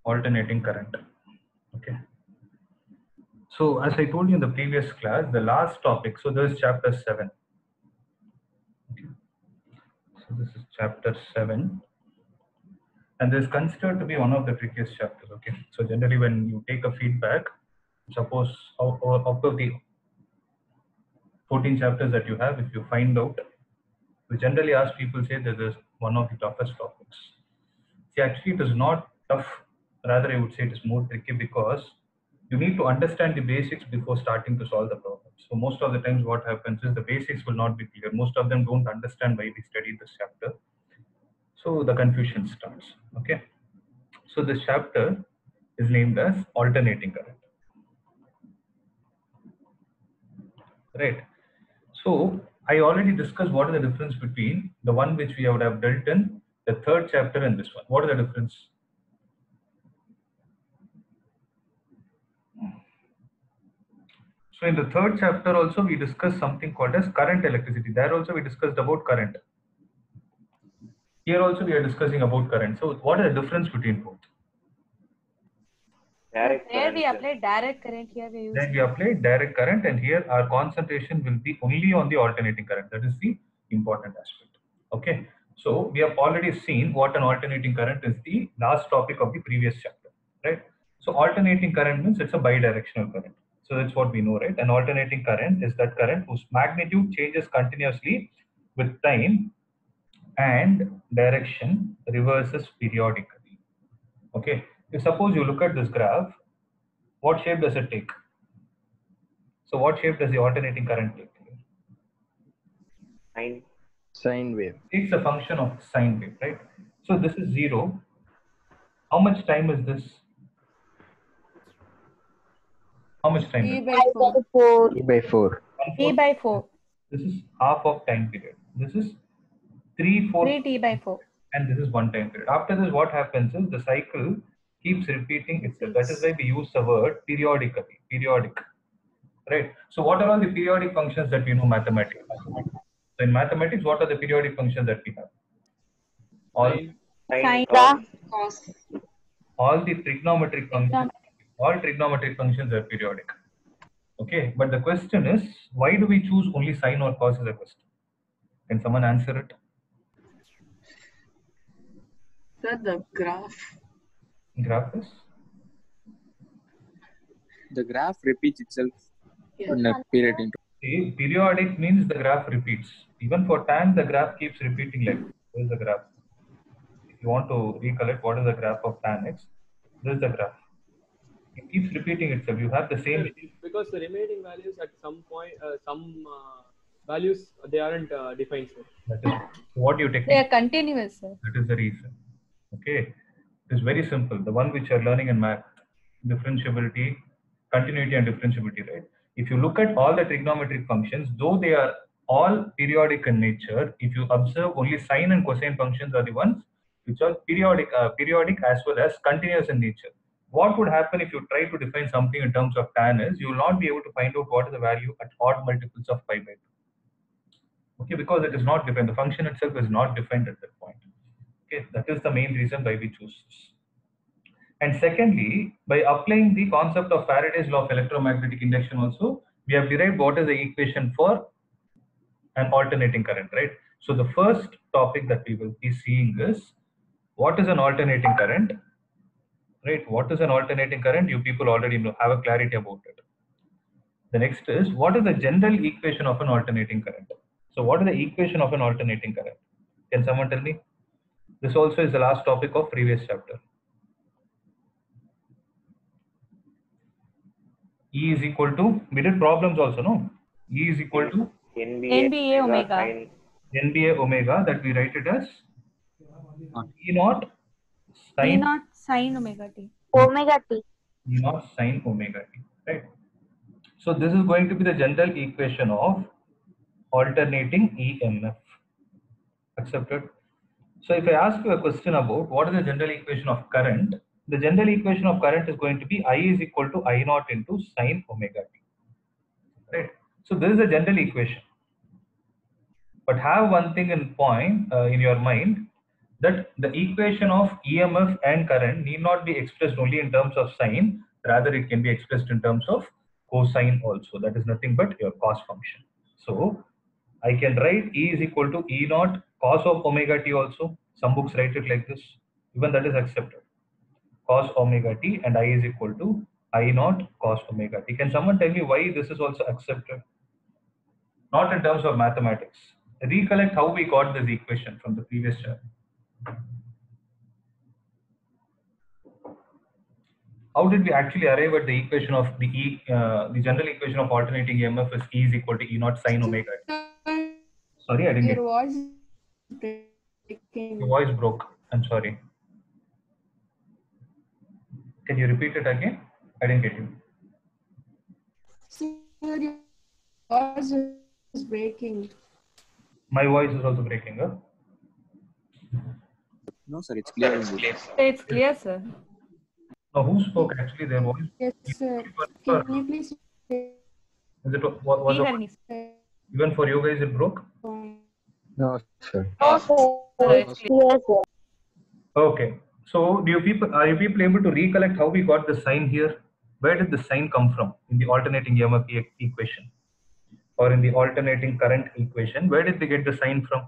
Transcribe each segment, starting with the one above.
alternating current. Okay. So as I told you in the previous class, the last topic, so this is chapter 7. Okay. So this is chapter 7. And this is considered to be one of the trickiest chapters. Okay. So generally when you take a feedback, suppose out of the 14 chapters that you have, if you find out, we generally ask people say that this is one of the toughest topics. See, actually it is not tough, rather I would say it is more tricky because you need to understand the basics before starting to solve the problem. So most of the times what happens is the basics will not be clear. Most of them don't understand why we study this chapter. So the confusion starts. Okay. So this chapter is named as alternating current. Right. So I already discussed what is the difference between the one which we would have dealt in the third chapter and this one. What is the difference? So in the third chapter also we discussed something called as current electricity. There also we discussed about current. Here also we are discussing about current. So what is the difference between both? Direct There current, we sir. apply direct current, here we use. Then we apply direct current, and here our concentration will be only on the alternating current. That is the important aspect. Okay. So we have already seen what an alternating current is, the last topic of the previous chapter, right? So alternating current means it's a bidirectional current. So that's what we know, right? An alternating current is that current whose magnitude changes continuously with time and direction reverses periodically. Okay. If suppose you look at this graph, what shape does it take? So what shape does the alternating current take? Sine wave. It's a function of sine wave, right? So this is 0. How much time is this? How much time? T is by 4. E by 4. T by 4. This is half of time period. This is 3/4. 3 T by 4. And this is one time period. After this, what happens is the cycle keeps repeating itself. That is why we use the word periodically. Periodic. Right? So what are all the periodic functions that we know mathematically? So in mathematics, what are the periodic functions that we have? All Sine, cos. all the trigonometric functions. All trigonometric functions are periodic. Okay, but the question is, why do we choose only sine or cos as a question? Can someone answer it? Sir, the graph. Graph is? The graph repeats itself Yes. in a period interval. See, periodic means the graph repeats. Even for tan, the graph keeps repeating like this. This is the graph. If you want to recollect what is the graph of tan x, this is the graph. It keeps repeating itself. You have the same. Because the remaining values at some point, values they aren't defined. Sir. That is what you take. They are continuous, sir. That is the reason. Okay, it is very simple. The one which you are learning in math, differentiability, continuity, and differentiability, right? If you look at all the trigonometric functions, though they are all periodic in nature, if you observe, only sine and cosine functions are the ones which are periodic as well as continuous in nature. What would happen if you try to define something in terms of tan is, you will not be able to find out what is the value at odd multiples of pi by 2. Okay, because it is not defined. The function itself is not defined at that point. Okay, that is the main reason why we choose this. And secondly, by applying the concept of Faraday's law of electromagnetic induction also, we have derived what is the equation for an alternating current, right? So the first topic that we will be seeing is, what is an alternating current, right? What is an alternating current? You people already know, have a clarity about it. The next is, what is the general equation of an alternating current? So what is the equation of an alternating current? Can someone tell me? This also is the last topic of previous chapter. E is equal to, we did problems also, no? E is equal to NBA omega. Sine. NBA omega, that we write it as E naught T sine naught sine omega t. Omega t. E naught sine omega t, right? So this is going to be the general equation of alternating EMF. Accepted? So if I ask you a question about what is the general equation of current, the general equation of current is going to be I is equal to I naught into sine omega t. Right? So this is a general equation. But have one thing in point in your mind, that the equation of EMF and current need not be expressed only in terms of sine, rather it can be expressed in terms of cosine also. That is nothing but your cos function. So I can write E is equal to E naught cos of omega t also. Some books write it like this. Even that is accepted. Cos omega t and I is equal to I naught cos omega t. Can someone tell me why this is also accepted? Not in terms of mathematics. Recollect how we got this equation from the previous chapter. How did we actually arrive at the equation of the general equation of alternating EMF is E is equal to E naught sine omega t? Sorry, I didn't get Your it. voice is breaking. Your voice broke. I'm sorry. Can you repeat it again? I didn't get you. Sir, your voice is breaking. My voice is also breaking up. No, sir, it's clear. It's clear, sir. Now, who spoke actually? Their voice. Yes, sir. Can you please say Is it was Sriharini, even for you guys it broke? No, sir. it's clear. Okay. So are you people able to recollect how we got the sign here? Where did the sign come from in the alternating EMF equation or in the alternating current equation? Where did they get the sign from?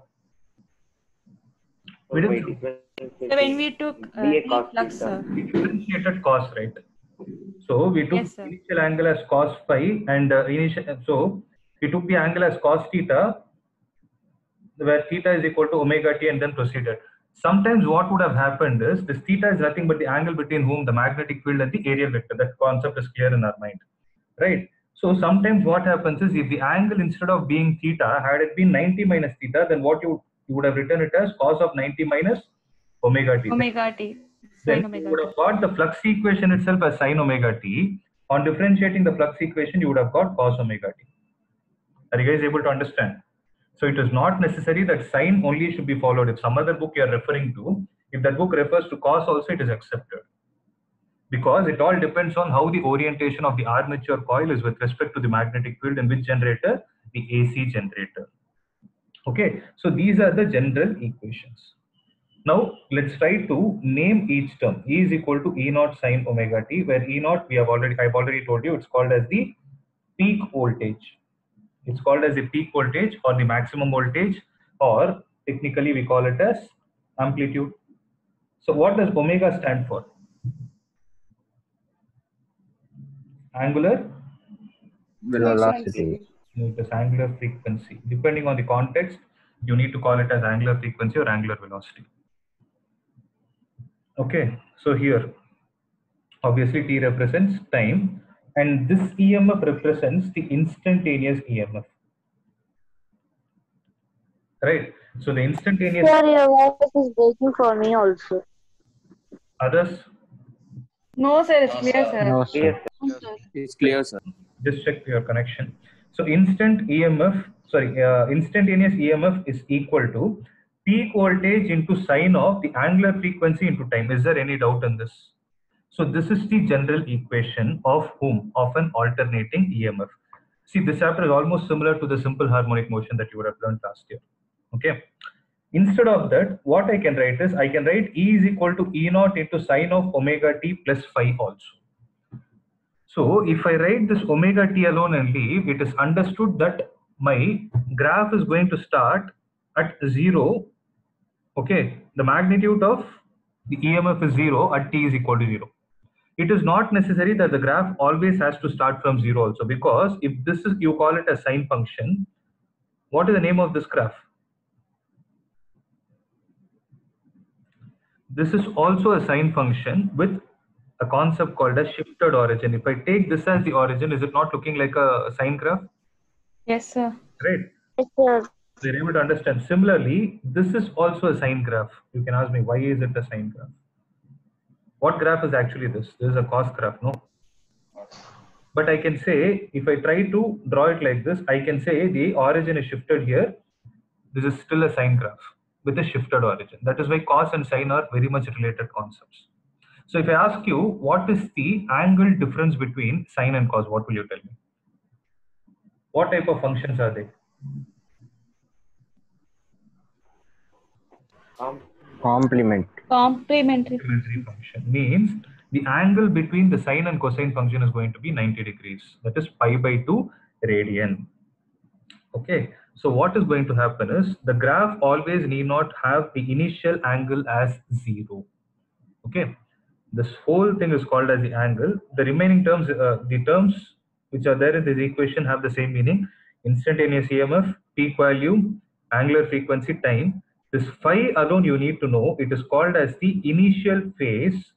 We didn't So when we took flux, sir. differentiated cos, right? So we took Yes, sir. initial angle as cos phi and so we took the angle as cos theta, where theta is equal to omega t, and then proceeded. Sometimes what would have happened is this theta is nothing but the angle between whom the magnetic field and the areal vector. That concept is clear in our mind, right? So sometimes what happens is if the angle instead of being theta had it been 90 minus theta, then what you would have written it as cos of 90 minus omega t. Omega t. Then Sine you omega would t. have got the flux equation itself as sine omega t. On differentiating the flux equation, you would have got cos omega t. Are you guys able to understand? So it is not necessary that sine only should be followed. If some other book you are referring to, if that book refers to cos also, it is accepted. Because it all depends on how the orientation of the armature coil is with respect to the magnetic field in which generator? The AC generator. Okay, so these are the general equations. Now let's try to name each term. E is equal to E naught sine omega t, where E naught I've already told you it's called as the peak voltage. It's called as the peak voltage or the maximum voltage, or technically we call it as amplitude. So what does omega stand for? Angular Velocity. It is angular frequency. Depending on the context, you need to call it as angular frequency or angular velocity. Okay, so here, obviously T represents time, and this EMF represents the instantaneous EMF. Right? So the instantaneous. Sir, your voice is breaking for me also. Others? No, sir, it's clear, sir. No, sir. No, sir. It's clear, sir. Just check your connection. So instantaneous EMF is equal to peak voltage into sine of the angular frequency into time. Is there any doubt in this? So this is the general equation of whom? Of an alternating EMF. See, this chapter is almost similar to the simple harmonic motion that you would have learned last year. Okay. Instead of that, what I can write is, I can write E is equal to E naught into sine of omega t plus phi also. So if I write this omega t alone and leave, it is understood that my graph is going to start at 0. Okay, the magnitude of the EMF is 0 at t is equal to 0. It is not necessary that the graph always has to start from 0 also, because if this is, you call it a sine function, what is the name of this graph? This is also a sine function with a concept called as shifted origin. If I take this as the origin, is it not looking like a sine graph? Yes, sir. Right. Yes, sir. So you're able to understand. Similarly, this is also a sine graph. You can ask me, why is it a sine graph? What graph is actually this? This is a cos graph, no? But I can say, if I try to draw it like this, I can say the origin is shifted here. This is still a sine graph with a shifted origin. That is why cos and sine are very much related concepts. So if I ask you, what is the angle difference between sine and cos, what will you tell me? What type of functions are they? Complement. Complementary. Complementary function means the angle between the sine and cosine function is going to be 90 degrees. That is pi by 2 radian. Okay, so what is going to happen is the graph always need not have the initial angle as 0. Okay, this whole thing is called as the angle. The remaining terms, the terms which are there in this equation have the same meaning: instantaneous EMF, peak value, angular frequency, time. This phi alone you need to know. It is called as the initial phase,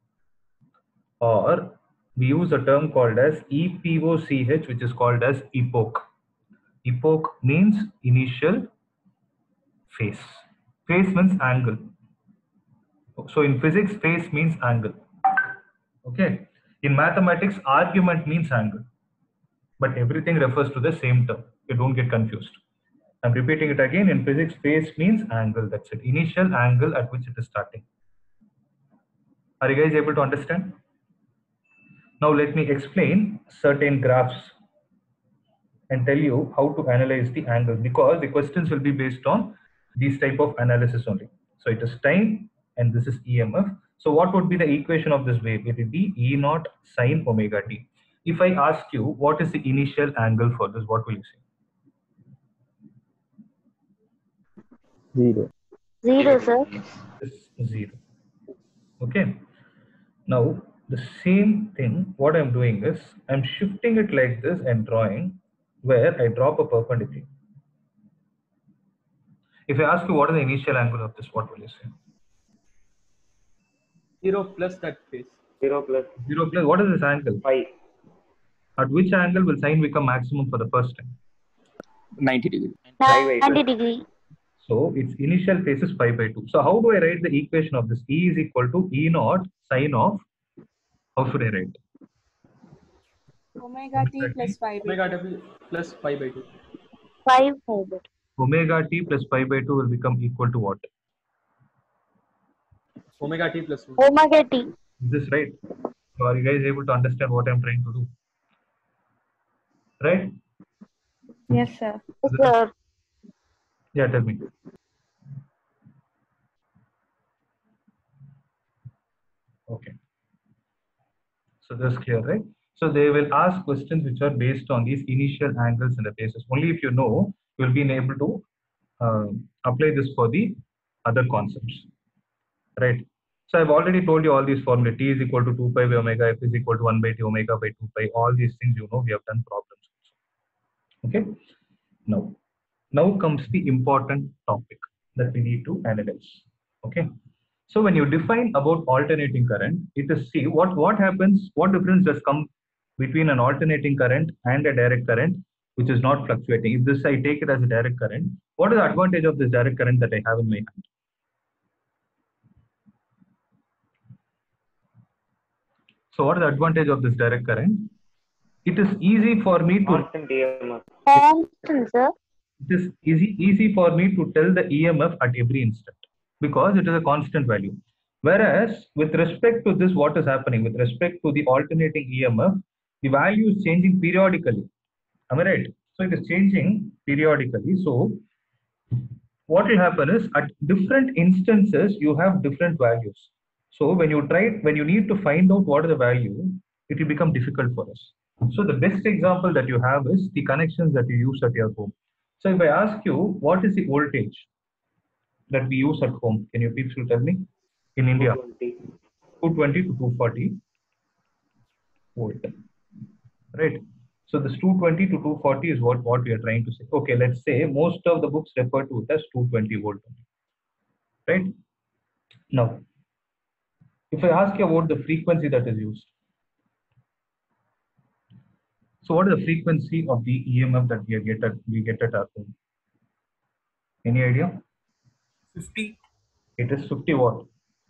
or we use a term called as EPOCH, which is called as epoch. Epoch means initial phase. Phase means angle. So in physics, phase means angle. Okay. In mathematics, argument means angle. But everything refers to the same term. You don't get confused. I'm repeating it again. In physics, phase means angle. That's it. Initial angle at which it is starting. Are you guys able to understand? Now let me explain certain graphs and tell you how to analyze the angle, because the questions will be based on these type of analysis only. So it is time and this is EMF. So what would be the equation of this wave? It will be E naught sine omega t. If I ask you what is the initial angle for this, what will you say? 0. 0, sir. It's 0. Okay. Now the same thing, what I'm doing is I'm shifting it like this and drawing where I drop a perpendicular. If I ask you what is the initial angle of this, what will you say? 0 plus that phase. 0 plus 0 plus, what is this angle? pi. At which angle will sine become maximum for the first time? 90 degree. 90 degree. So its initial phase is pi by 2. So how do I write the equation of this? E is equal to E naught sine of, how should I write? Omega t plus 5 by Omega w plus pi by 2. 5 over. Omega t plus pi by 2 will become equal to what? Omega t plus 1. Omega t. Is this right? So are you guys able to understand what I'm trying to do? Right? Yes, sir. Yes, sir. Yeah, tell me. Okay. So that's clear, right? So they will ask questions which are based on these initial angles and the phases. Only if you know, you'll be able to apply this for the other concepts, right? So I've already told you all these formulas. T is equal to 2 pi by omega, F is equal to 1 by T omega by 2 pi. All these things, you know, we have done problems. Okay. Now comes the important topic that we need to analyze. Okay. So when you define about alternating current, it is, see what happens, what difference does come between an alternating current and a direct current, which is not fluctuating. If this I take it as a direct current, what is the advantage of this direct current that I have in my hand? So what is the advantage of this direct current? It is easy for me to Constant EMF. Constant, sir. it is easy for me to tell the EMF at every instant because it is a constant value. Whereas with respect to this, what is happening with respect to the alternating EMF, the value is changing periodically. Am I right? So it is changing periodically. So what will happen is at different instances, you have different values. So when you need to find out what is the value, it will become difficult for us. So the best example that you have is the connections that you use at your home. So if I ask you, what is the voltage that we use at home? Can you please tell me? In India, 220 to 240 volt, right? So this 220 to 240 is what we are trying to say. Okay, let's say most of the books refer to it as 220 volt, right? Now, if I ask you about the frequency that is used, so what is the frequency of the EMF that we get at our home? Any idea? 50. It is 50 watt.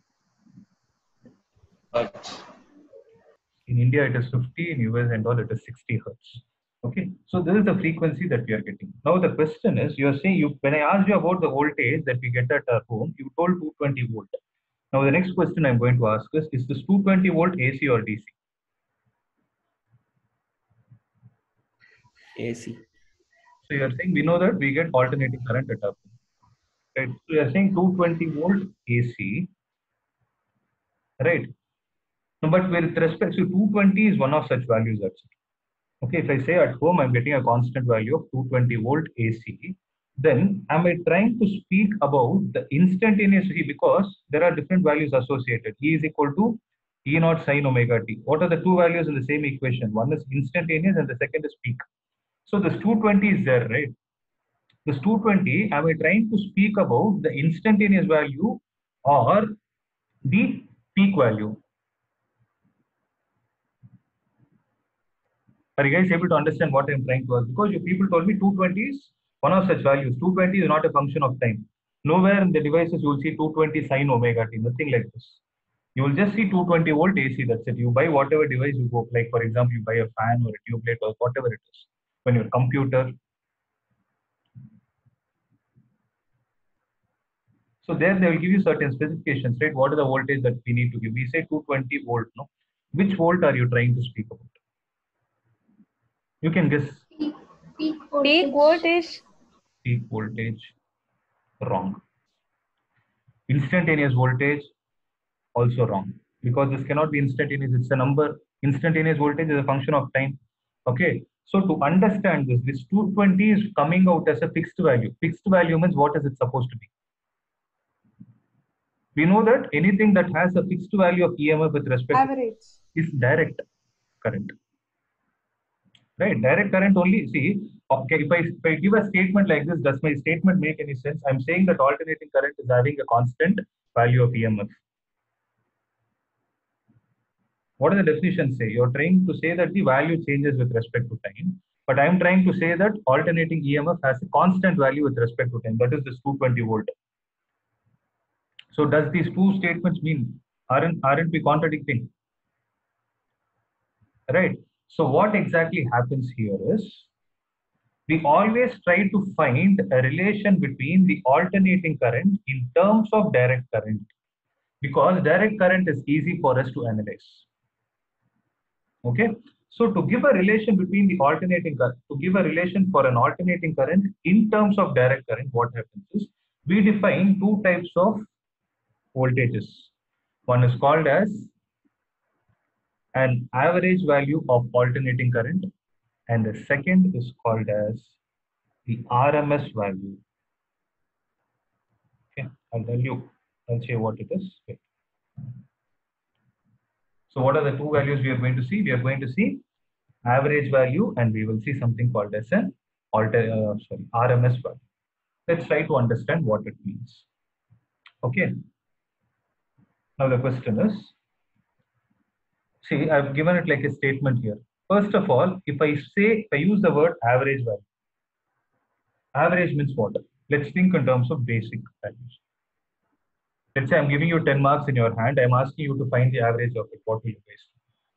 In India, it is 50. In US and all, it is 60 hertz. Okay, so this is the frequency that we are getting. Now the question is, you are saying when I asked you about the voltage that we get at our home, you told 220 volt. Now the next question I'm going to ask is this 220 volt AC or DC? AC. So you are saying we know that we get alternating current at our home. right? So you are saying 220 volt AC, right? No, but with respect to 220 is one of such values actually. Okay, if I say at home I'm getting a constant value of 220 volt AC, then am I trying to speak about the instantaneous E because there are different values associated. E is equal to E naught sine omega t. What are the two values in the same equation? One is instantaneous and the second is peak. So this 220 is there, right? This 220, am I trying to speak about the instantaneous value or the peak value? Are you guys able to understand what I'm trying to ask? Because you people told me 220 is one of such values. 220 is not a function of time. Nowhere in the devices you will see 220 sine omega t, nothing like this. You will just see 220 volt AC, that's it. You buy whatever device you go, like for example, you buy a fan or a tube light or whatever it is. When your computer. So there they will give you certain specifications, right? What is the voltage that we need to give? We say 220 volt, no? Which volt are you trying to speak about? You can guess. Peak Peak voltage. Peak voltage, wrong. Instantaneous voltage, also wrong. Because this cannot be instantaneous, it's a number. Instantaneous voltage is a function of time. Okay, so to understand this 220 is coming out as a fixed value. Fixed value means what is it supposed to be? We know that anything that has a fixed value of EMF with respect average. to is direct current. Right, direct current only. See, okay, if I give a statement like this, does my statement make any sense? I'm saying that alternating current is having a constant value of EMF. What does the definition say? You're trying to say that the value changes with respect to time, but I'm trying to say that alternating EMF has a constant value with respect to time. That is this 220 volt. So does these two statements mean aren't we contradicting? Right. So what exactly happens here is we always try to find a relation between the alternating current in terms of direct current, because direct current is easy for us to analyze. Okay. So to give a relation between the alternating current, to give a relation for an alternating current in terms of direct current, what happens is we define two types of voltages. One is called as an average value of alternating current, and the second is called as the RMS value. Okay, I'll tell you, I'll say what it is. Wait. So what are the two values we are going to see? We are going to see average value, and we will see something called as an RMS value. Let's try to understand what it means. Okay. Now the question is, see, I've given it like a statement here. First of all, if I use the word average value, average means what? Let's think in terms of basic values. Let's say I'm giving you 10 marks in your hand. I'm asking you to find the average of it. What will you guys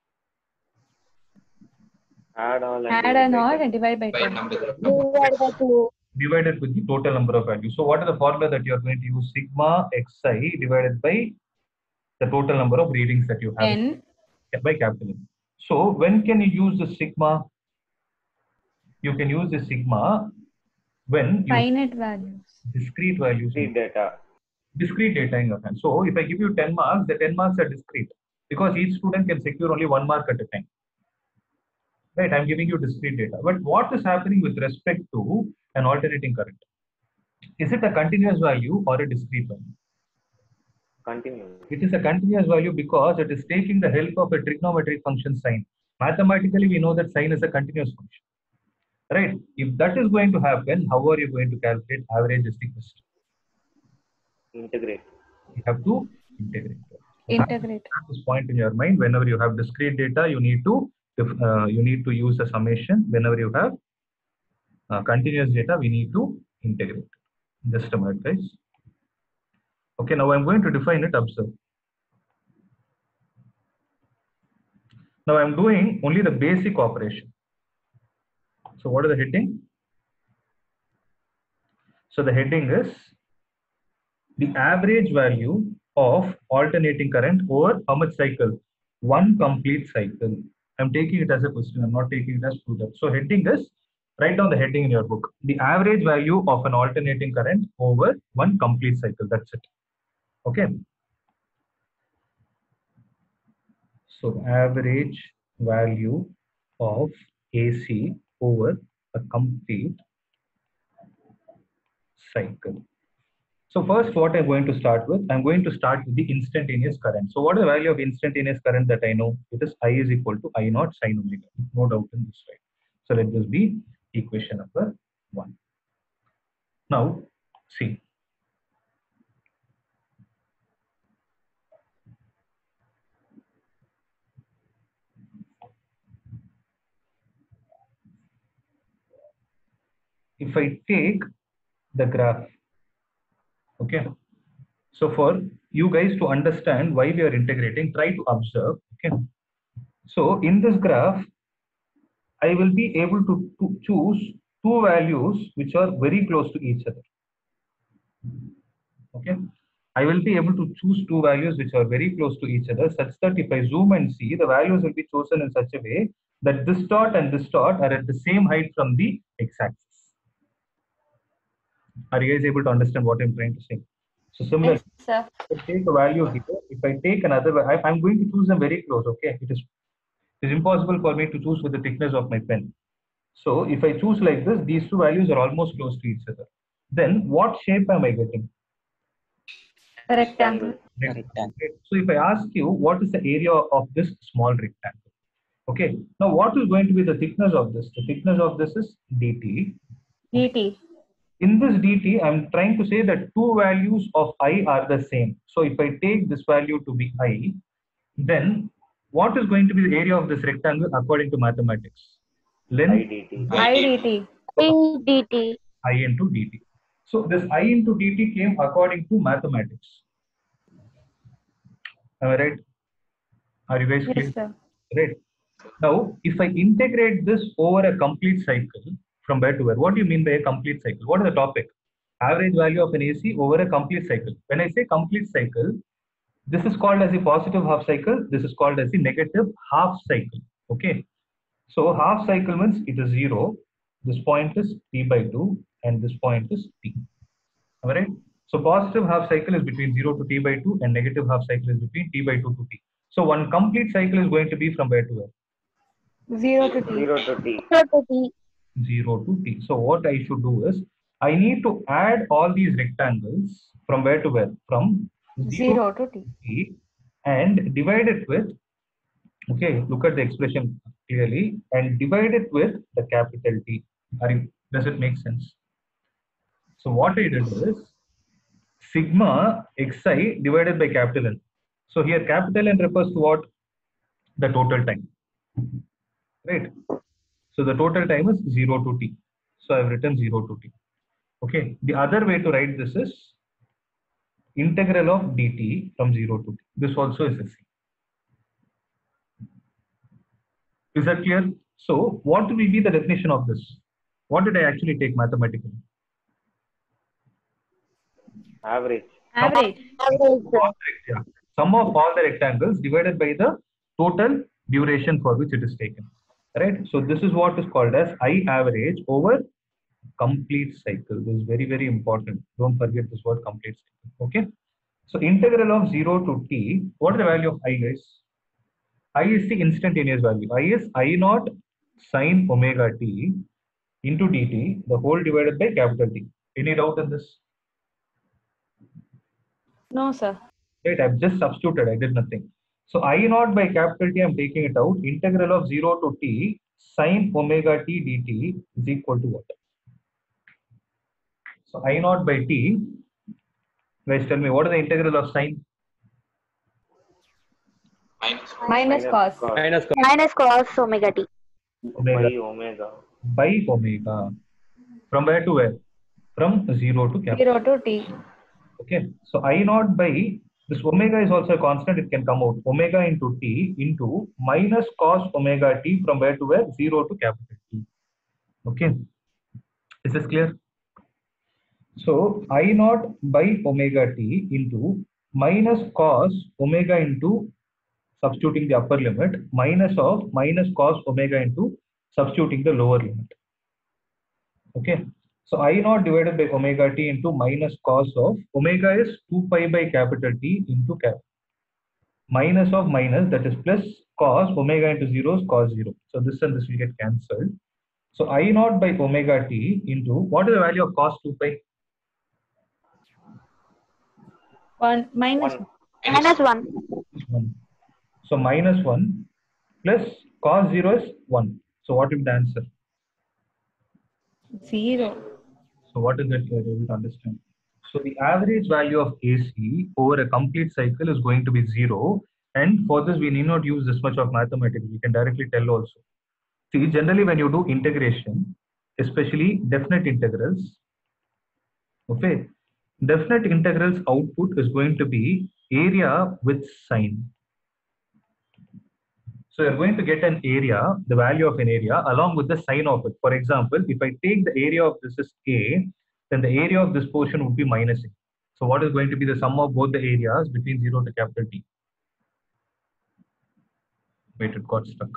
do? Add all and divide by 10. Divided by 2. Divided with the total number of values. So what is the formula that you're going to use? Sigma xi divided by the total number of readings that you have. N. By capital N. So when can you use the sigma? You can use the sigma when you Finite values. discrete values. data. Discrete data in your hand. So if I give you 10 marks, the 10 marks are discrete because each student can secure only 1 mark at a time. Right? I'm giving you discrete data. But what is happening with respect to an alternating current? Is it a continuous value or a discrete value? Continue. It is a continuous value because it is taking the help of a trigonometric function sine. Mathematically, we know that sine is a continuous function. Right? If that is going to happen, how are you going to calculate average is the question? Integrate. You have to integrate. Integrate. Have this point in your mind. Whenever you have discrete data, you need to use a summation. Whenever you have continuous data, we need to integrate. Just a minute, guys. Okay, now I'm going to define it. Observe. Now I'm doing only the basic operation. So what is the heading? So the heading is the average value of alternating current over how much cycle? One complete cycle. I'm taking it as a question. I'm not taking it as proof. So heading is Write down the heading in your book. The average value of an alternating current over one complete cycle. That's it. Okay. So average value of AC over a complete cycle. So first, what I'm going to start with, I'm going to start with the instantaneous current. So what is the value of instantaneous current that I know? It is I is equal to I naught sine omega. No doubt in this, right? So let this be equation number 1. Now, see. If I take the graph, okay, so for you guys to understand why we are integrating, try to observe, okay. So in this graph, I will be able to choose two values which are very close to each other, okay. I will be able to choose two values which are very close to each other, such that if I zoom and see, the values will be chosen in such a way that this dot and this dot are at the same height from the x-axis. Are you guys able to understand what I'm trying to say? So similarly, Yes, sir. if I take a value here, if I take another, I'm going to choose them very close, okay? It is impossible for me to choose with the thickness of my pen. So if I choose like this, these two values are almost close to each other. Then what shape am I getting? Rectangle. Rectangle. So if I ask you, what is the area of this small rectangle? Okay. Now what is going to be the thickness of this? The thickness of this is dt. DT. In this dt, I'm trying to say that two values of I are the same. So if I take this value to be I, then what is going to be the area of this rectangle according to mathematics? Length IDT. IDT. dt. I into dt. So this I into dt came according to mathematics. Am I right? Are you guys clear? Yes, sir. Right. Now, if I integrate this over a complete cycle, from where to where? What do you mean by a complete cycle? What is the topic? Average value of an AC over a complete cycle. When I say complete cycle, this is called as a positive half cycle. This is called as the negative half cycle. Okay. So half cycle means it is 0. This point is t by 2 and this point is t. All right. So positive half cycle is between 0 to t by 2 and negative half cycle is between t by 2 to t. So one complete cycle is going to be from where to where? 0 to T. 0 to T. 0 to t. So what I should do is, I need to add all these rectangles from where to where? From 0 to T. t and divide it with, okay, look at the expression clearly, and divide it with the capital T. Does it make sense? So what I did is sigma xi divided by capital N. So here capital N refers to what? The total time. Right? So the total time is 0 to t. So I've written 0 to t. Okay. The other way to write this is integral of dt from 0 to t. This also is the same. Is that clear? So what will be the definition of this? What did I actually take mathematically? Average. Average. Yeah. Sum of all the rectangles divided by the total duration for which it is taken. Right? So this is what is called as I average over complete cycle. This is very, very important. Don't forget this word complete cycle. Okay. So integral of 0 to t, what is the value of I, guys? I is the instantaneous value. I is I naught sine omega t into dt, the whole divided by capital T. Any doubt in this? No, sir. Right, I've just substituted, I did nothing. So I naught by capital T, I'm taking it out. Integral of 0 to t sine omega t dt is equal to what? So I naught by t, guys tell me, what is the integral of sine? Minus cos. Minus cos omega t. Omega. By omega. By omega. From where to where? From 0 to capital. 0 to T. Okay. So I naught by, this omega is also a constant, it can come out. Omega into t into minus cos omega t from where to where? 0 to capital T. Okay. Is this clear? So I naught by omega t into minus cos omega into substituting the upper limit minus of minus cos omega into substituting the lower limit. Okay. So I naught divided by omega t into minus cos of omega is 2 pi by capital T into cap. Minus of minus, that is plus cos omega into 0 is cos 0. So this and this will get cancelled. So I naught by omega t into, what is the value of cos 2 pi? 1 minus 1. Minus 1. 1. So minus 1 plus cos 0 is 1. So what is the answer? 0. So what is that you are able to understand? So the average value of AC over a complete cycle is going to be 0. And for this, we need not use this much of mathematics. We can directly tell also. See, generally when you do integration, especially definite integrals, okay, definite integrals output is going to be area with sign. So you're going to get an area, the value of an area, along with the sign of it. For example, if I take the area of this is A, then the area of this portion would be minus A. So what is going to be the sum of both the areas between 0 to capital T? Wait, it got stuck.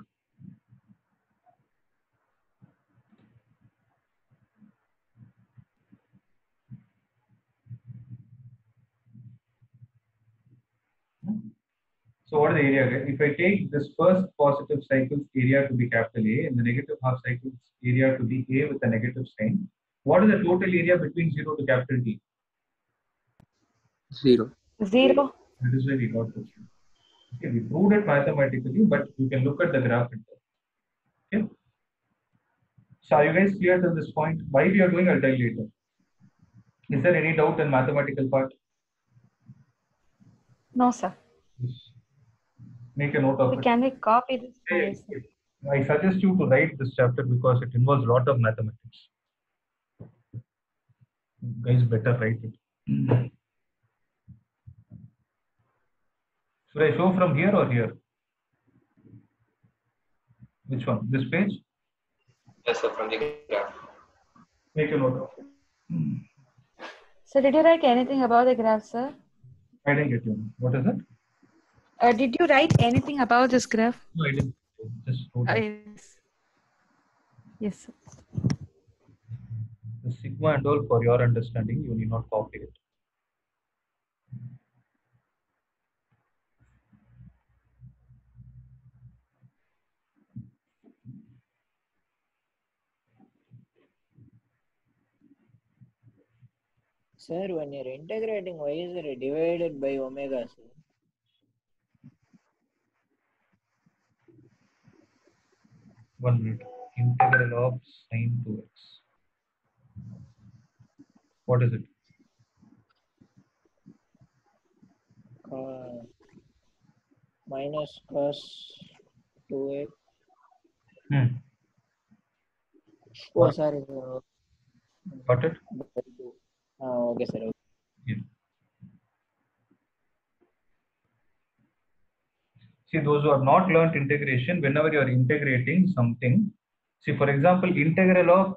So what is the area? If I take this first positive cycle's area to be capital A and the negative half cycle's area to be A with a negative sign, what is the total area between 0 to capital T? 0. 0. That is why we got this. Okay, we proved it mathematically, but you can look at the graph itself. Okay. So are you guys clear to this point? Why we are doing, I'll tell you later. Is there any doubt in mathematical part? No, sir. Yes. Make a note of it. Can we copy this? Hey, I suggest you to write this chapter because it involves a lot of mathematics. You guys better write it. Should I show from here or here? Which one? This page? Yes, sir, from the graph. Make a note of it. So did you write anything about the graph, sir? I didn't get you. What is it? Did you write anything about this graph? No, I didn't. Just wrote it. Yes. Yes, sir. The sigma and all for your understanding, you need not copy it. Sir, when you're integrating, why is it divided by omega, sir? One minute. Integral of sine 2x. What is it? Minus cos 2x. Oh, sorry, sir. Got it? Okay, sir. Okay. Yeah. See, those who have not learned integration, whenever you are integrating something, see, for example, integral of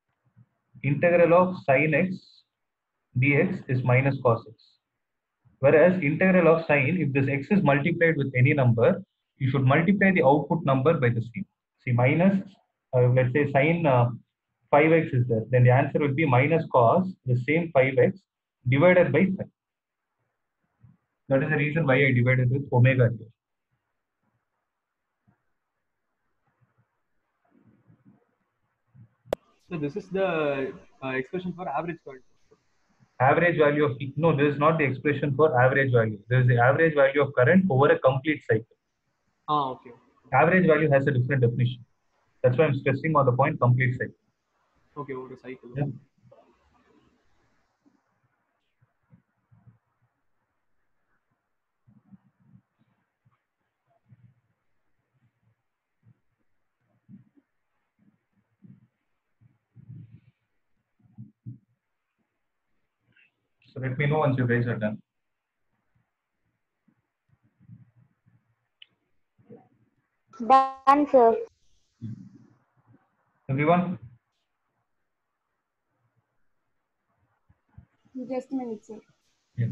sine x dx is minus cos x. Whereas integral of sine, if this x is multiplied with any number, you should multiply the output number by the same. See, minus, let's say sine 5x is there, then the answer will be minus cos the same 5x divided by 5. That is the reason why I divided with omega here. So this is the expression for average current. Average value of, no, this is not the expression for average value. This is the average value of current over a complete cycle. Okay. Average value has a different definition. That's why I'm stressing on the point complete cycle. Okay, over a cycle. Yeah. So let me know once you guys are done. Done, sir. Everyone? Just a minute, sir. Yeah.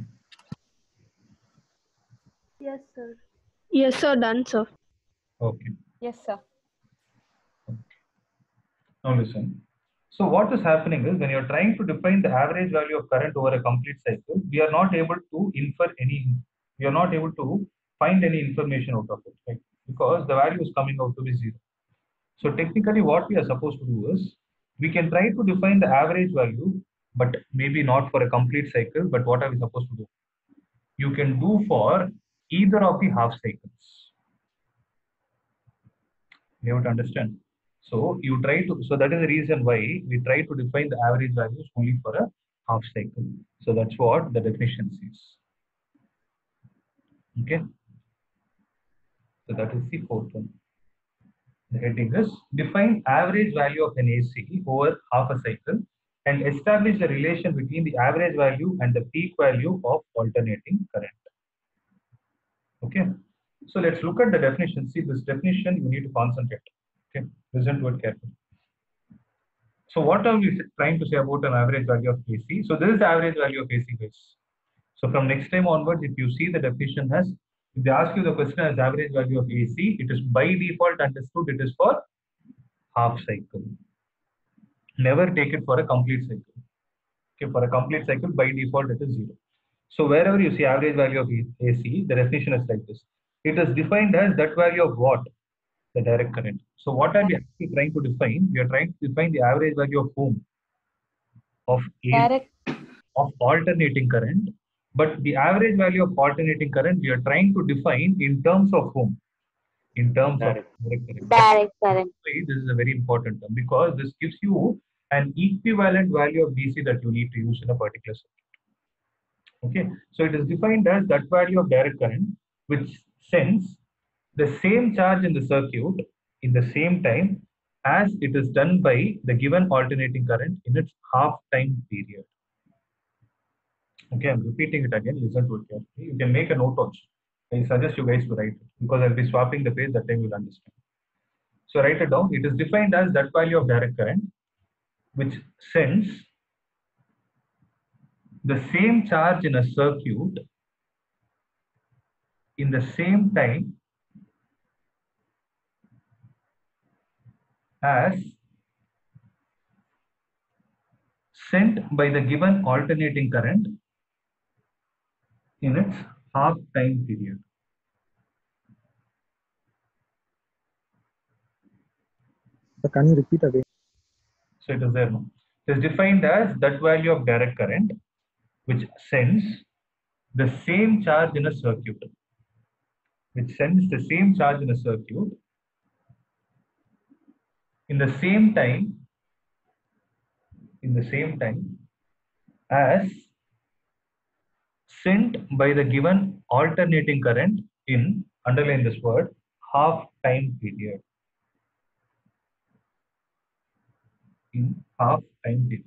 Yes, sir. Yes, sir. Done, sir. Okay. Yes, sir. Now listen. So what is happening is when you're trying to define the average value of current over a complete cycle, we are not able to we are not able to find any information out of it, right? Because the value is coming out to be zero. So technically what we are supposed to do is, we can try to define the average value, but maybe not for a complete cycle, but what are we supposed to do? You can do for either of the half cycles. You have to understand. So you try to, so that is the reason why we try to define the average values only for a half cycle. So that's what the definition says. Okay. So that is the fourth one. The heading is define average value of an AC over half a cycle and establish the relation between the average value and the peak value of alternating current. Okay. So let's look at the definition. See this definition, you need to concentrate. Okay. Listen to it carefully. So what are we trying to say about an average value of AC? So this is the average value of AC base. So from next time onwards, if you see the definition as, if they ask you the question as average value of AC, it is by default understood it is for half cycle. Never take it for a complete cycle. Okay, for a complete cycle, by default it is zero. So wherever you see average value of AC, the definition is like this. It is defined as that value of what? The direct current. So what are we actually trying to define? We are trying to define the average value of whom? Of Direct. Of alternating current. But the average value of alternating current, we are trying to define in terms of whom? In terms Direct. of direct current. Direct current. This is a very important term because this gives you an equivalent value of DC that you need to use in a particular circuit. Okay, so it is defined as that value of direct current which sends the same charge in the circuit in the same time as it is done by the given alternating current in its half time period. Okay, I'm repeating it again. Listen to it carefully. You can make a note also. I suggest you guys to write it because I'll be swapping the page, that time you'll understand. So write it down. It is defined as that value of direct current which sends the same charge in a circuit in the same time as sent by the given alternating current in its half time period. So can you repeat again? So it is there now. It is defined as that value of direct current which sends the same charge in a circuit. Which sends the same charge in a circuit in the same time as sent by the given alternating current in, underline this word, half time period. In half time period.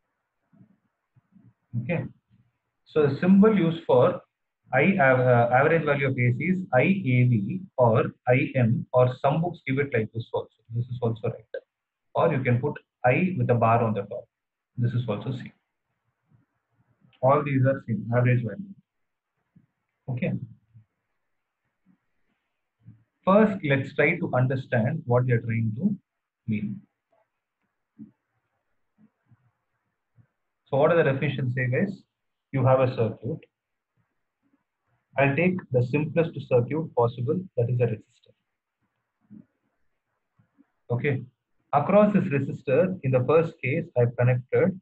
Okay. So the symbol used for average value of AC is IAV or IM, or some books give it like this also. This is also right. Or you can put I with a bar on the top. This is also same. All these are same, average value. Okay. First, let's try to understand what we are trying to mean. So what does the definition say, guys? You have a circuit. I'll take the simplest circuit possible, that is a resistor. Okay. Across this resistor, in the first case, I've connected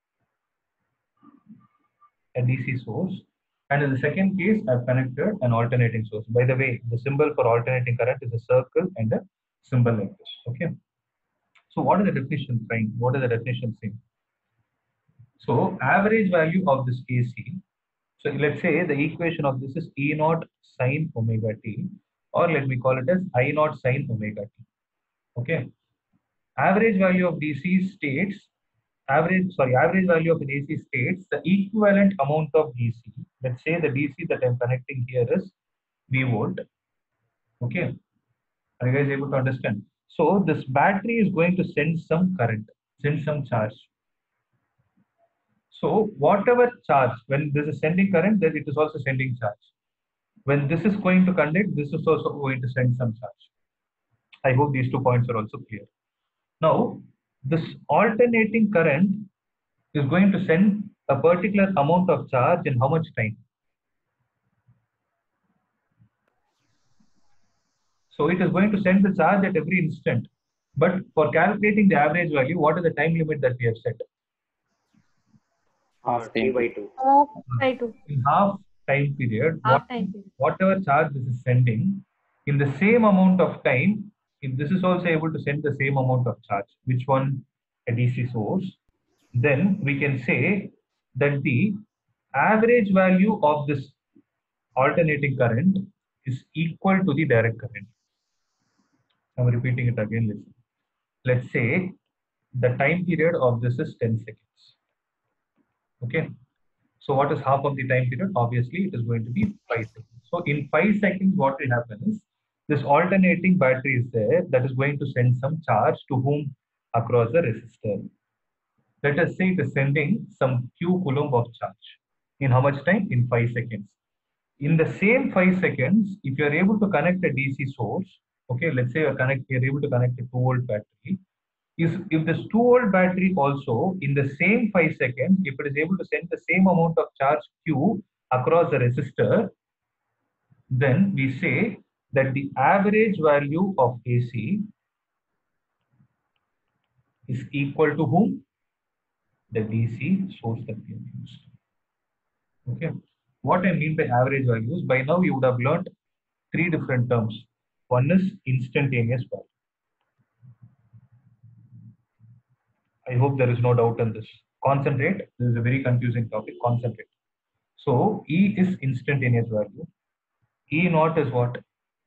a DC source, and in the second case, I've connected an alternating source. By the way, the symbol for alternating current is a circle and a symbol like this. Okay. So what is the definition saying? What is the definition saying? So average value of this AC. So let's say the equation of this is E naught sine omega t, or let me call it as I naught sine omega t. Okay. Average value of DC states, average value of an AC states the equivalent amount of DC. Let's say the DC that I'm connecting here is V volt. Okay. Are you guys able to understand? So this battery is going to send some current, send some charge. So whatever charge, when this is sending current, then it is also sending charge. When this is going to conduct, this is also going to send some charge. I hope these 2 points are also clear. Now, this alternating current is going to send a particular amount of charge in how much time? So it is going to send the charge at every instant. But for calculating the average value, what is the time limit that we have set? T by 2. By 2. In half time period, Half time period. whatever charge this is sending, in the same amount of time, if this is also able to send the same amount of charge, which one? A DC source, then we can say that the average value of this alternating current is equal to the direct current. I'm repeating it again, listen. Let's say the time period of this is 10 seconds. Okay. So what is half of the time period? Obviously, it is going to be 5 seconds. So in 5 seconds, what will happen is this alternating battery is there that is going to send some charge to whom? Across the resistor. Let us say it is sending some Q coulomb of charge. In how much time? In 5 seconds. In the same 5 seconds, if you are able to connect a DC source, okay, let's say you're able to connect a 2-volt battery. If this 2-volt battery also, in the same 5 seconds, if it is able to send the same amount of charge Q across the resistor, then we say that the average value of AC is equal to whom? The DC source that we have used. Okay. What I mean by average values, by now you would have learned 3 different terms. One is instantaneous value. I hope there is no doubt on this. Concentrate. This is a very confusing topic. Concentrate. So E is instantaneous value. E naught is what?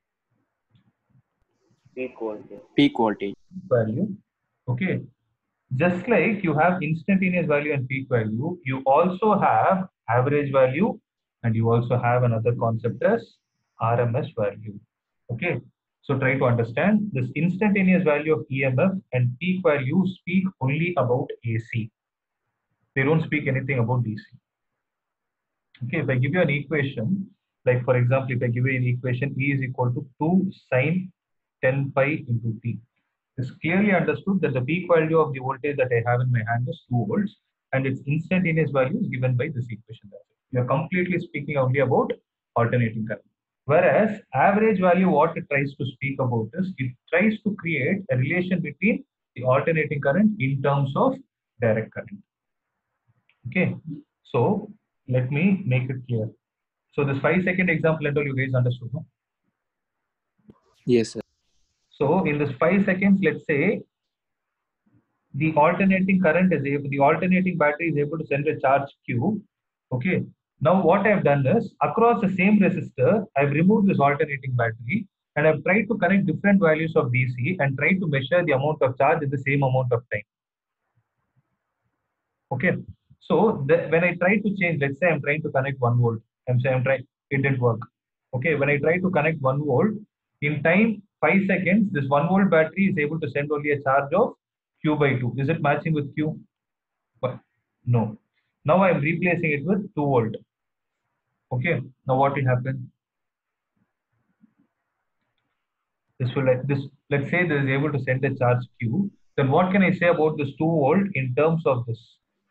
Peak voltage. Peak voltage. Value. Okay. Just like you have instantaneous value and peak value, you also have average value and you also have another concept as RMS value. Okay. So try to understand this instantaneous value of EMF and peak value speak only about AC. They don't speak anything about DC. Okay, if I give you an equation, like for example, if I give you an equation E is equal to 2 sine 10 pi into T. It's clearly understood that the peak value of the voltage that I have in my hand is 2 volts and its instantaneous value is given by this equation. We are completely speaking only about alternating current. Whereas average value, what it tries to speak about is it tries to create a relation between the alternating current in terms of direct current. Okay, so let me make it clear. So this 5-second example and all you guys understood, no? Yes, sir. So in this 5 seconds, let's say the alternating current is able, the alternating battery is able to send a charge Q. Okay. Now what I have done is across the same resistor, I've removed this alternating battery and I've tried to connect different values of DC and tried to measure the amount of charge in the same amount of time. Okay. So when I try to change, let's say I'm trying to connect 1 volt. I'm saying it didn't work. Okay. When I try to connect 1 volt, in time 5 seconds, this 1 volt battery is able to send only a charge of Q by 2. Is it matching with Q? But no. Now I'm replacing it with 2 volt. Okay. Now what will happen? This will let's say this is able to send a charge Q. Then what can I say about this 2 volt in terms of this?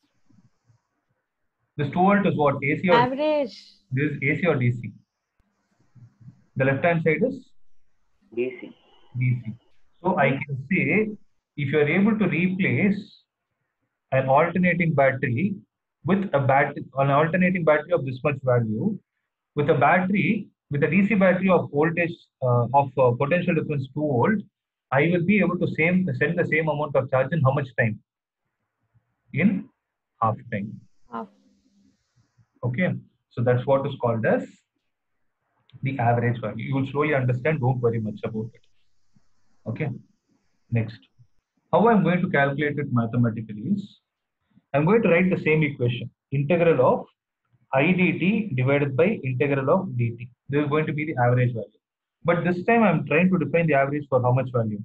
This 2 volt is what? AC or Average. this is AC or DC? The left hand side is DC. DC. So I can say if you are able to replace an alternating battery with an alternating battery of this much value with a battery with a DC battery of voltage of potential difference 2 volt, I will be able to send the same amount of charge in how much time? In half time. Half. Okay, so that's what is called as the average value. You will slowly understand. Don't worry much about it. Okay. Next, how I'm going to calculate it mathematically is I'm going to write the same equation, integral of I dt divided by integral of dt. This is going to be the average value. But this time I'm trying to define the average for how much value?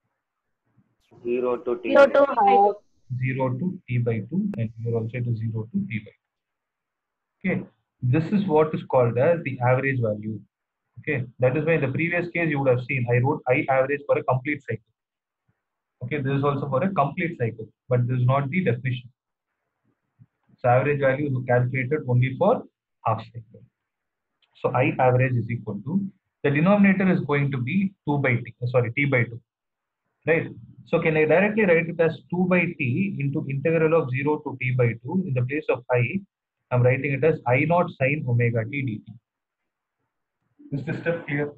0 to T. 0 to half. 0 to T by 2 and here also it is 0 to T by 2. Okay, this is what is called as the average value. Okay, that is why in the previous case you would have seen I wrote I average for a complete cycle. Okay, this is also for a complete cycle, but this is not the definition. So average value is calculated only for half cycle. So I average is equal to, the denominator is going to be 2 by t, sorry, t by 2, right? So can I directly write it as 2 by t into integral of 0 to t by 2? In the place of I, I'm writing it as I naught sine omega t dt. Is this step clear?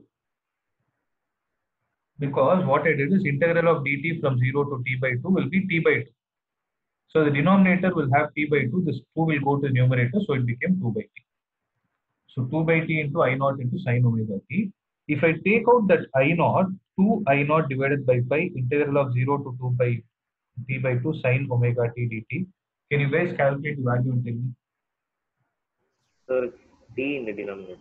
Because what I did is integral of dt from 0 to t by 2 will be t by 2. So the denominator will have t by 2, this 2 will go to the numerator, so it became 2 by t. So 2 by t into I naught into sine omega t. If I take out that I naught, 2 I naught divided by pi integral of 0 to 2 by t by 2 sine omega t dt. Can you guys calculate the value and tell me? Sir, t in the denominator.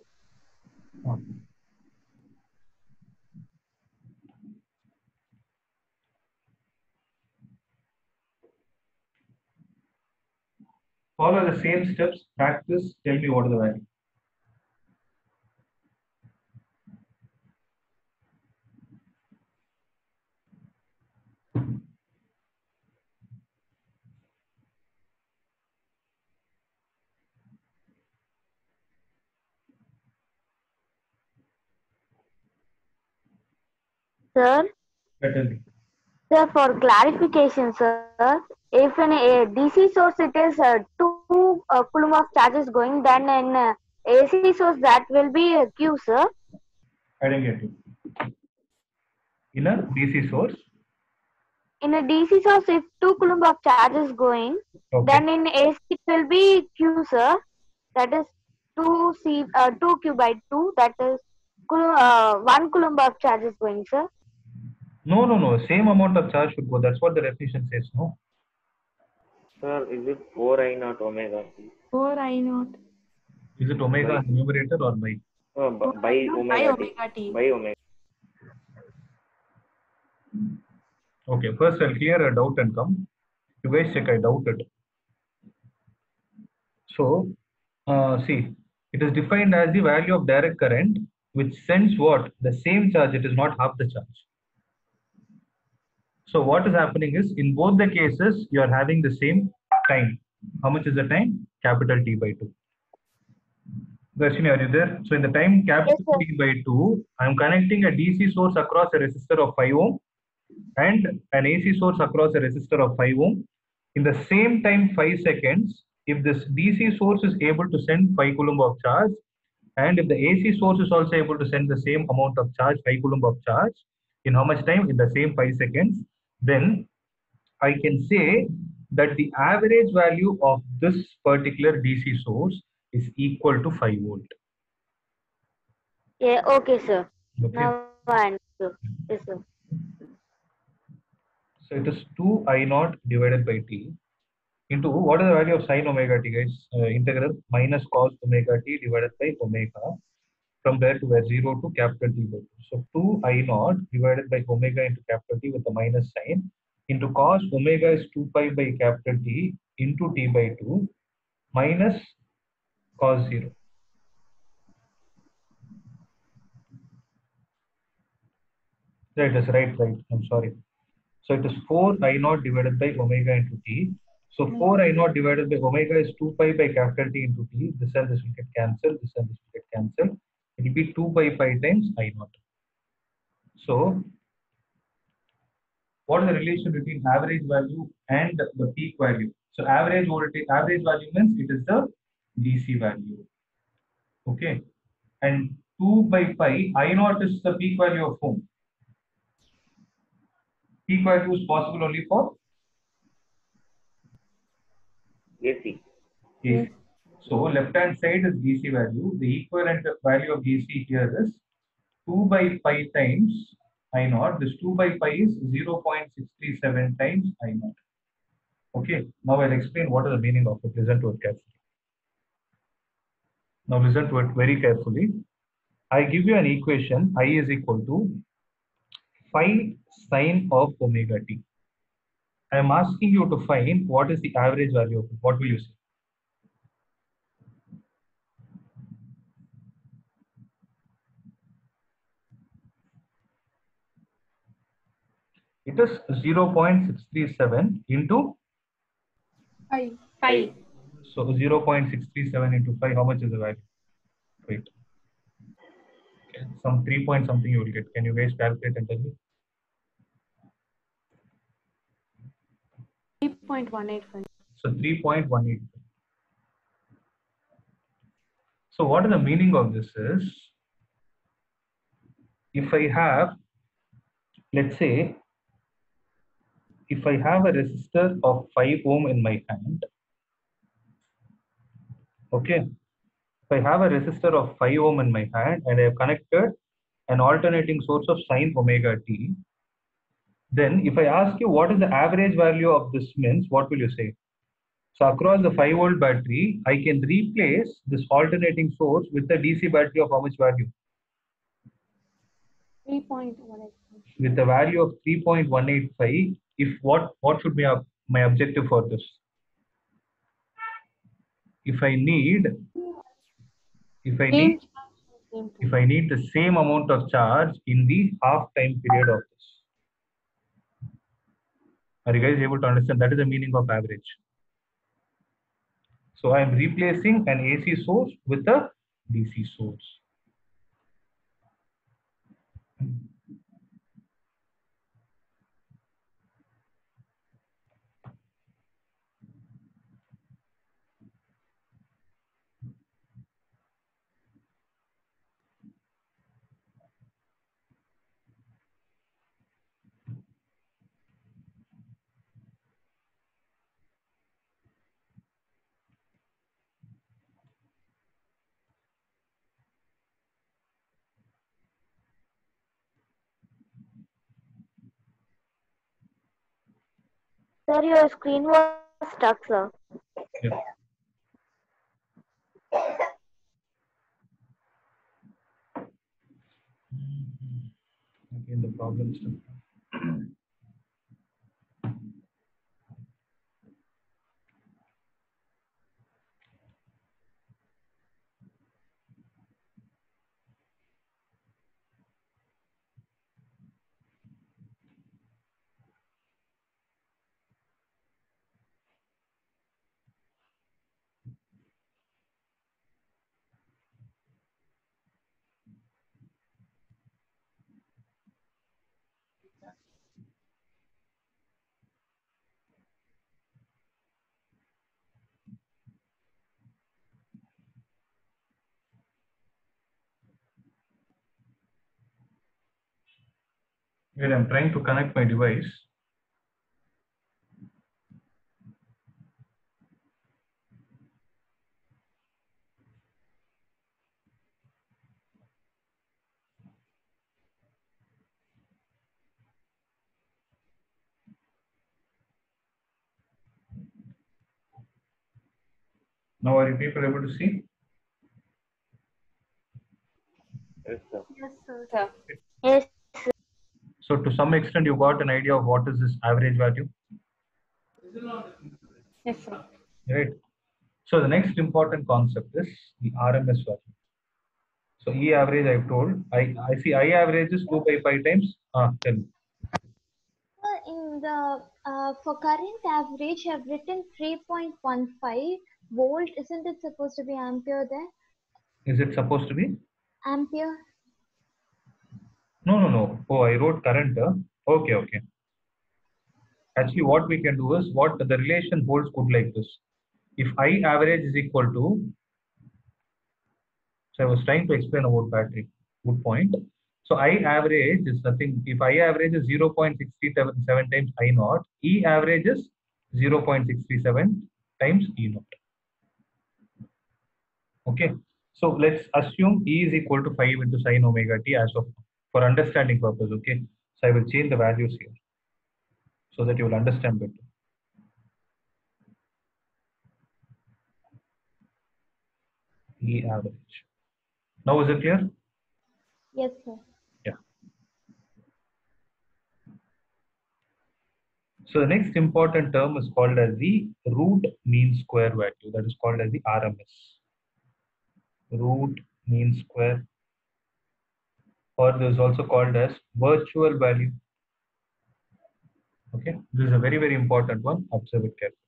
Follow the same steps, practice, tell me what is the value. Sir, Tell me. sir, for clarification, sir, if in a DC source it is 2 coulomb of charges going, then in AC source that will be Q, sir. I didn't get you. In a DC source, In a DC source, if 2 coulomb of charge is going, okay. then in AC it will be Q, sir. That is 2 Q by 2. That is 1 coulomb of charge is going, sir. No. Same amount of charge should go. That's what the definition says, no? Sir, is it 4 I naught omega t? 4 I naught. Is it omega numerator or by? By By omega t. omega t. By omega. Okay, first I'll clear a doubt and come. You guys check, I doubted. So, see, it is defined as the value of direct current which sends what? The same charge, it is not half the charge. So what is happening is, in both the cases, you are having the same time. How much is the time? Capital T by 2. Darshini, are you there? So in the time capital Yes, sir. T by 2, I am connecting a DC source across a resistor of 5 ohm and an AC source across a resistor of 5 ohm. In the same time 5 seconds, if this DC source is able to send 5 coulomb of charge, and if the AC source is also able to send the same amount of charge, 5 coulomb of charge, in how much time? In the same 5 seconds, then I can say that the average value of this particular DC source is equal to 5 volt. Yeah, okay, sir. Okay. Now I understood. Yes, sir. So it is 2 I naught divided by t into, what is the value of sine omega t, guys? Integral minus cos omega t divided by omega, from there to where 0 to capital T by 2. So 2 I naught divided by omega into capital T with the minus sign into cos omega is 2 pi by capital T into T by 2 minus cos 0. Right, that's right. I'm sorry. So it is 4 I naught divided by omega into T. So 4 I naught divided by omega is 2 pi by capital T into T. This and this will get cancelled. This and this will get cancelled. It will be 2 pi times I naught. So what is the relation between average value and the peak value? So average voltage, average value means it is the DC value. Okay. And 2 by pi, I naught is the peak value of whom? Peak value is possible only for AC. AC. So left hand side is DC value. The equivalent value of DC here is 2 by pi times I naught. This 2 by pi is 0.637 times I naught. Okay, now I'll explain what is the meaning of it. Listen to it carefully. Now listen to it very carefully. I give you an equation, I is equal to phi sine of omega t. I am asking you to find what is the average value of it. What will you say? It is 0.637 into 5. 5. so 0.637 into 5. How much is the value? Wait. Okay. Some 3 point something you will get. Can you guys calculate and tell me? 3.185. So 3.18. So what is the meaning of this is, if I have, let's say, if I have a resistor of 5 ohm in my hand, okay, if I have a resistor of 5 ohm in my hand and I have connected an alternating source of sine omega t, then if I ask you what is the average value of this means, what will you say? So across the 5-volt battery, I can replace this alternating source with a DC battery of how much value? 3.185. With a value of 3.185. If what should be my objective for this? If I need the same amount of charge in the half time period of this. Are you guys able to understand? That is the meaning of average. So I am replacing an AC source with a DC source. Sir, your screen was stuck, sir. Yeah. Again, the problem is Well, I'm trying to connect my device. Now, are you people able to see? Yes, sir. Yes, sir. Yes. So to some extent, you got an idea of what is this average value, Yes, sir. right? So the next important concept is the RMS value. So E average I've told. I see I average is 2 by 5 times. Tell me. In the for current average, I've written 3.15 volt. Isn't it supposed to be ampere there? Is it supposed to be? Ampere. No. Oh, I wrote current. Okay. Actually, what we can do is what the relation holds good like this. If I average is equal to, so I was trying to explain about battery. Good point. So I average is nothing. If I average is 0.637 times I naught, E average is 0.637 times E naught. Okay. So let's assume E is equal to 5 into sine omega t as of for understanding purpose. Okay. So I will change the values here so that you will understand better. E average. Now is it clear? Yes, sir. Yeah. So the next important term is called as the root mean square value. That is called as the RMS. Root mean square, or this is also called as virtual value. Okay, this is a very, very important one. Observe it carefully.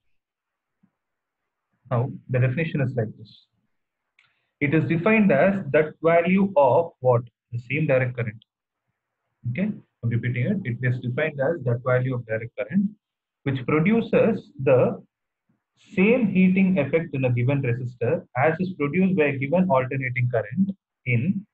Now, the definition is like this. It is defined as that value of what? The same direct current. Okay, I'm repeating it. It is defined as that value of direct current, which produces the same heating effect in a given resistor as is produced by a given alternating current in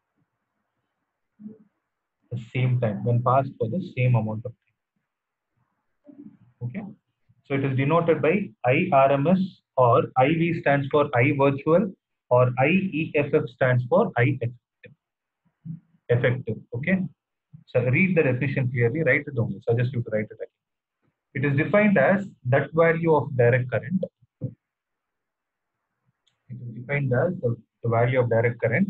the same time when passed for the same amount of time. Okay, so it is denoted by IRMS, or IV stands for I virtual, or IEFF stands for I effective. Okay, so read the definition clearly, write it down. I suggest you to write it again. It is defined as that value of direct current. It is defined as the value of direct current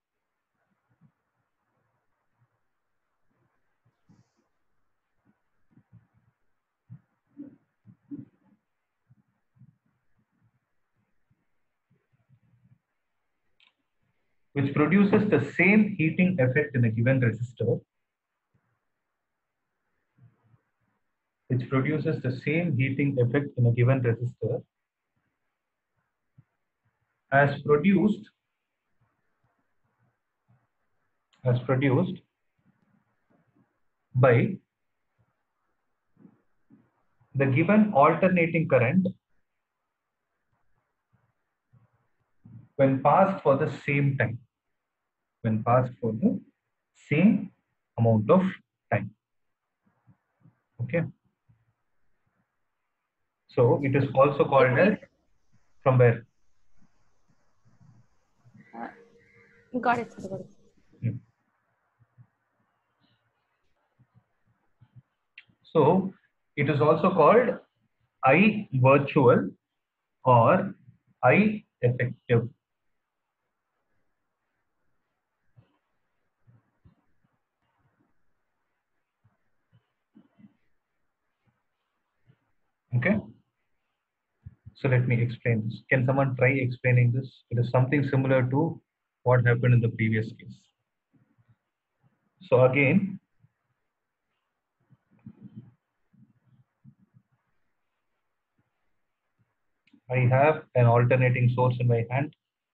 which produces the same heating effect in a given resistor, which produces the same heating effect in a given resistor as produced by the given alternating current when passed for the same time, when passed for the same amount of time. Okay, so it is also called as, from where? Got it, sir. Got it. So it is also called I virtual or I effective. Okay, so let me explain this. Can someone try explaining this? It is something similar to what happened in the previous case. So again, I have an alternating source in my hand.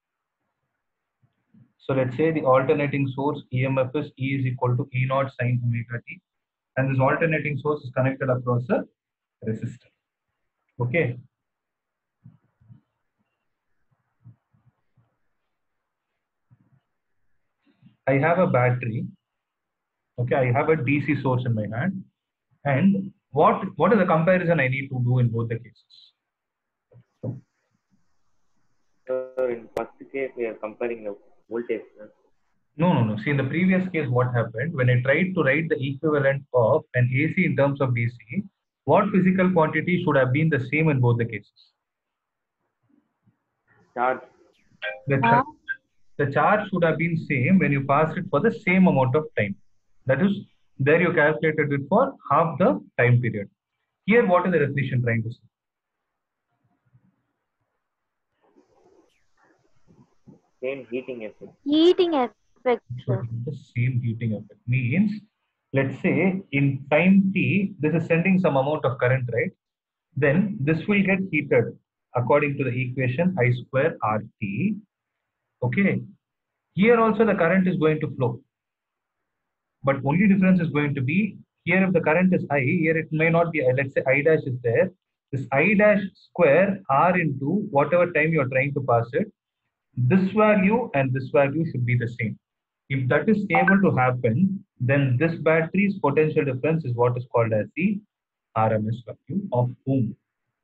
So let's say the alternating source EMF is E is equal to E naught sine omega t, and this alternating source is connected across a resistor. Okay. I have a battery. Okay, I have a DC source in my hand. And what is the comparison I need to do in both the cases? So in first case, we are comparing the voltage. No. See, in the previous case, what happened when I tried to write the equivalent of an AC in terms of DC, what physical quantity should have been the same in both the cases? Charge. The charge should have been same when you passed it for the same amount of time. That is, there you calculated it for half the time period. Here, what is the definition trying to say? Same heating effect. Heating effect, sir. The same heating effect means, let's say in time t, this is sending some amount of current, right? Then this will get heated according to the equation I square RT. Okay. Here also the current is going to flow. But only difference is going to be, here if the current is I, here it may not be, let's say I dash is there. This I dash square R into whatever time you are trying to pass it, this value and this value should be the same. If that is able to happen, then this battery's potential difference is what is called as the RMS value of whom?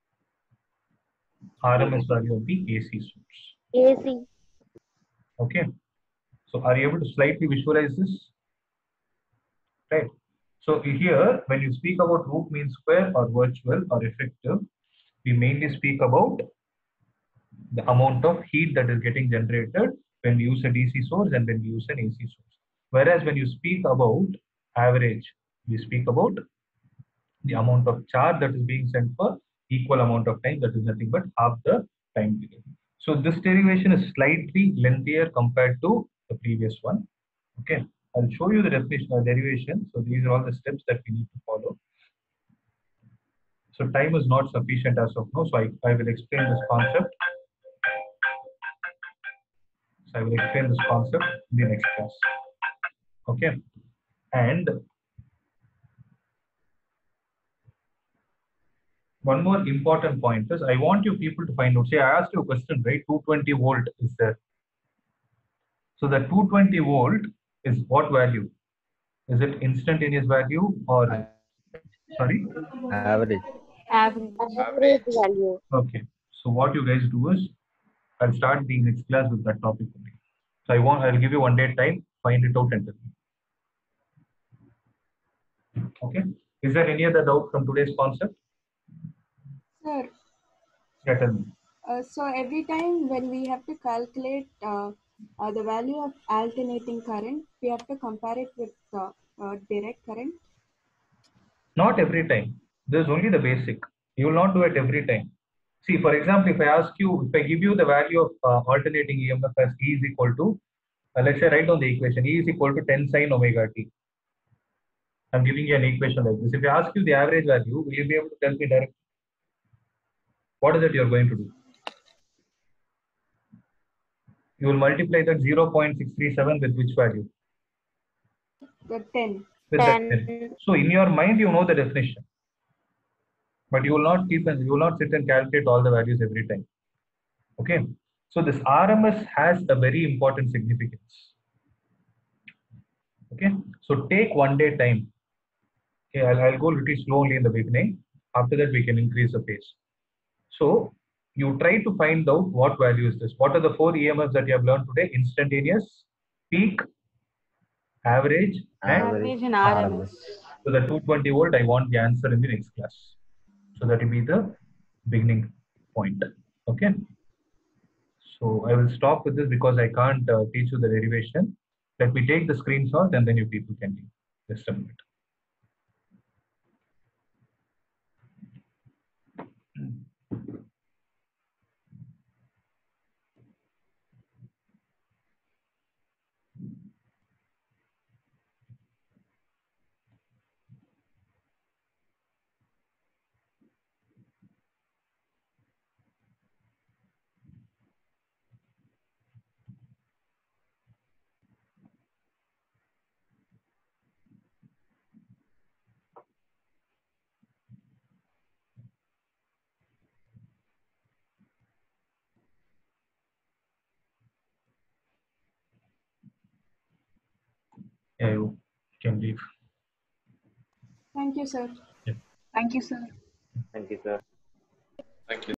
RMS value of the AC source. AC. Okay. So are you able to slightly visualize this? Right. So here, when you speak about root mean square or virtual or effective, we mainly speak about the amount of heat that is getting generated when we use a DC source and when we use an AC source. Whereas when you speak about average, we speak about the amount of charge that is being sent for equal amount of time, that is nothing but half the time period. So this derivation is slightly lengthier compared to the previous one. Okay, I'll show you the definition or derivation. So these are all the steps that we need to follow. So time is not sufficient as of now. So I will explain this concept. So I will explain this concept in the next class. Okay. And one more important point is I want you people to find out. See, I asked you a question, right? 220 volt is there. So the 220 volt is what value? Is it instantaneous value or sorry? Average. Average value. Okay. So what you guys do is I'll start the next class with that topic only. So I'll give you 1 day time, find it out and tell me. Okay. Is there any other doubt from today's concept? Sir, Yeah, tell me. so every time when we have to calculate the value of alternating current, we have to compare it with direct current. Not every time. There's only the basic. You will not do it every time. See, for example, if I give you the value of alternating EMF as E is equal to, let's say write down the equation, E is equal to 10 sine omega t. I'm giving you an equation like this. If I ask you the average value, will you be able to tell me directly? What is it you're going to do? You will multiply that 0.637 with which value? The 10. With that 10. So in your mind, you know the definition. But you will not sit and calculate all the values every time. Okay. So this RMS has a very important significance. Okay. So take 1 day time. Okay, I'll go a little slowly in the beginning. After that, we can increase the pace. So you try to find out what value is this. What are the 4 EMFs that you have learned today? Instantaneous, peak, average, and RMS. So the 220 volt, I want the answer in the next class. So that will be the beginning point. Okay. So I will stop with this because I can't teach you the derivation. Let me take the screenshot and then you people can do. Just a minute. Yeah, you can leave. Thank you, sir. Thank you, sir. Thank you, sir. Thank you.